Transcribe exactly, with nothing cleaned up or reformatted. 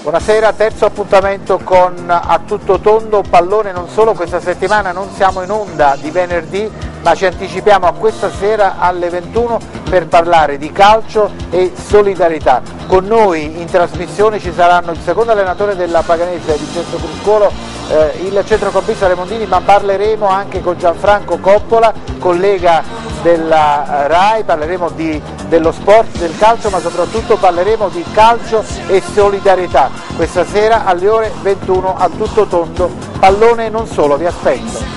Buonasera, terzo appuntamento con A Tutto Tondo, pallone non solo. Questa settimana non siamo in onda di venerdì, ma ci anticipiamo a questa sera alle ventuno per parlare di calcio e solidarietà. Con noi in trasmissione ci saranno il secondo allenatore della Paganese, Vincenzo Cruscolo, eh, il centrocampista Remondini, ma parleremo anche con Gianfranco Coppola, collega della RAI, parleremo di, dello sport, del calcio, ma soprattutto parleremo di calcio e solidarietà. Questa sera alle ore ventuno A Tutto Tondo, pallone non solo, vi aspetto.